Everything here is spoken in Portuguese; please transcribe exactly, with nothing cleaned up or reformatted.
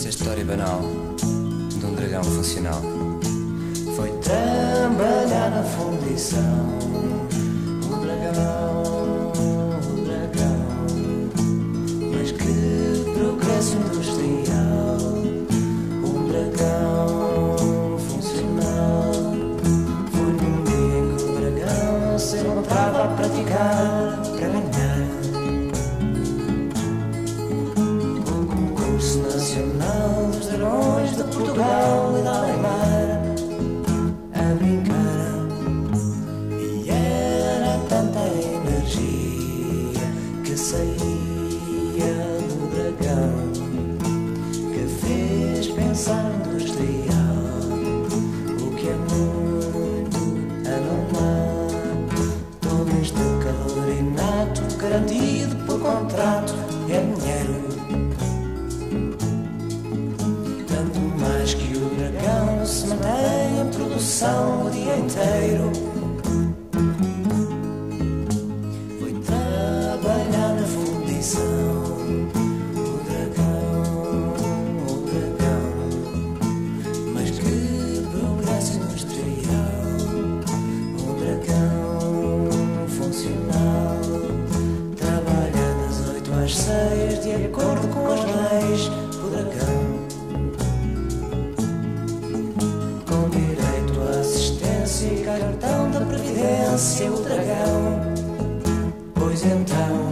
Esta é a história banal de um dragão funcional. Foi trabalhar na fundição. O dragão, o dragão. Mas que progresso industrial. Um dragão funcional. Foi num dia em que o dragão se encontrava a praticar para ganhar o concurso nacional dos dragões de Portugal e da Alemanha. A brincar, e era tanta energia que saía do dragão, que fez pensar no industrial, o que é muito anormal. Todo este calor inato, garantido por contrato, é dinheiro, tanto mais que o dragão se mantém em produção o dia inteiro. Foi trabalhar na fundição. O dragão, o dragão. Mas que progresso industrial. O dragão funcional. Trabalha das oito às seis de acordo com as leis. O dragão, com direito à assistência e cartão da previdência. O dragão, pois então